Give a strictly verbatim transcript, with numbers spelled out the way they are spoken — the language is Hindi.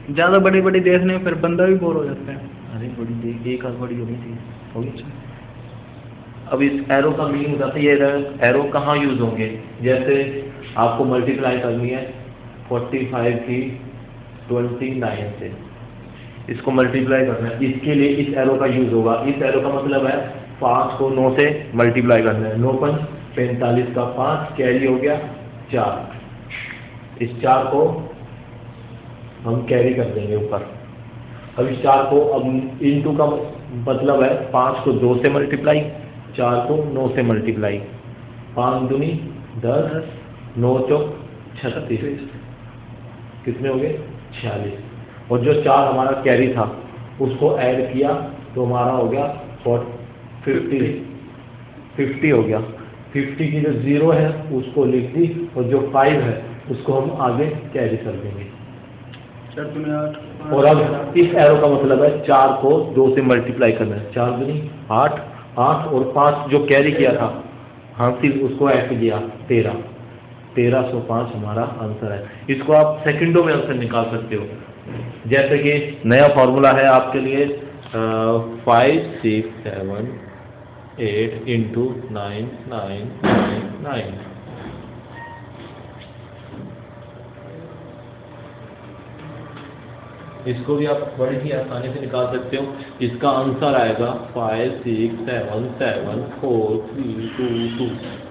ज़्यादा बड़ी बड़ी देखने में फिर बंदा भी बोर हो जाता है। अरे बड़ी देख, एक आध बड़ी होनी चाहिए, होगी। अब इस एरो का मीनिंग हो जाता है, ये एरो कहाँ यूज होंगे, जैसे आपको मल्टीप्लाई करनी है फोर्टी फाइव की ट्वेंटी नाइन से, इसको मल्टीप्लाई करना है, इसके लिए इस एरो का यूज होगा। इस एरो का मतलब है पाँच को नौ से मल्टीप्लाई करना है, नौ पंच पैंतालीस का पाँच कैरी हो गया चार, इस चार को हम कैरी कर देंगे ऊपर। अब इस चार को, अब इनटू का मतलब है पाँच को दो से मल्टीप्लाई, चार को नौ से मल्टीप्लाई, पाँच दूनी दस, नौ चौक छत्तीस, कितने हो गए छियालीस। और जो चार हमारा कैरी था उसको ऐड किया तो हमारा हो गया फिफ्टी, फिफ्टी हो गया। फिफ्टी की जो जीरो है उसको लिख दी, और जो फाइव है उसको हम आगे कैरी कर देंगे। चार दूनी आठ। और अब इस एरो का मतलब है चार को दो से मल्टीप्लाई करना है, चार दूनी आठ, आठ और पाँच जो कैरी किया था हासिल उसको ऐड किया तेरह, तेरह सौ पाँच हमारा आंसर है। इसको आप सेकंडों में आंसर निकाल सकते हो। जैसे कि नया फॉर्मूला है आपके लिए, five six seven eight into nine nine nine nine, इसको भी आप बड़ी ही आसानी से निकाल सकते हो। इसका आंसर आएगा five six seven seven four three two to.